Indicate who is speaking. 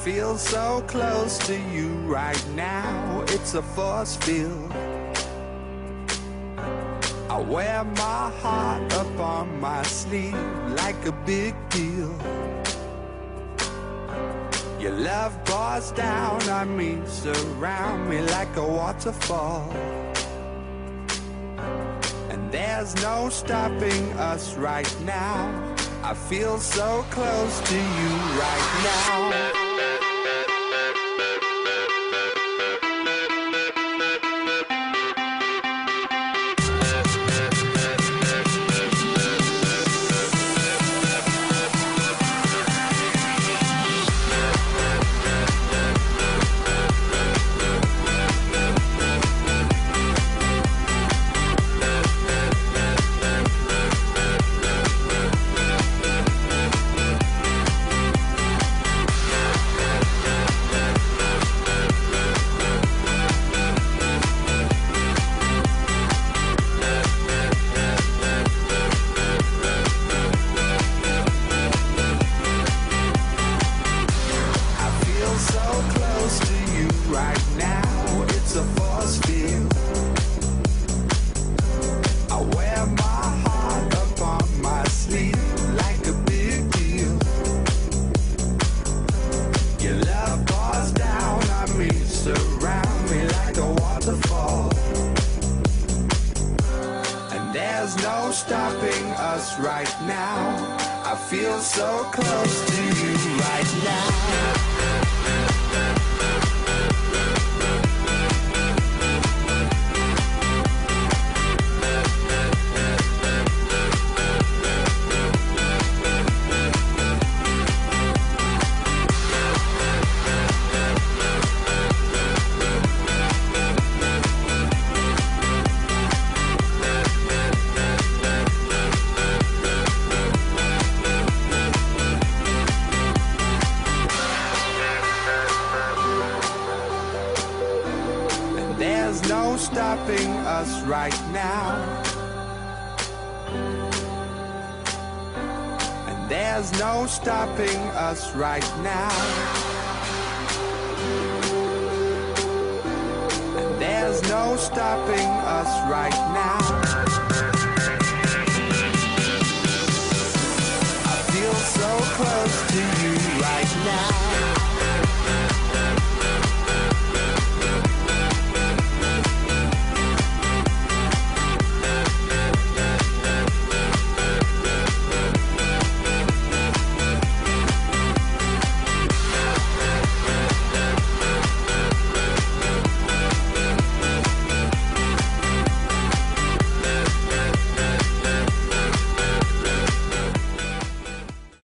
Speaker 1: feel so close to you right now. It's a force field. I wear my heart up on my sleeve like a big deal. Your love pours down on me, surround me like a waterfall. And there's no stopping us right now. I feel so close to you right now. Stopping us right now. I feel so close to you right now. There's no stopping us right now. And there's no stopping us right now. And there's no stopping us right now.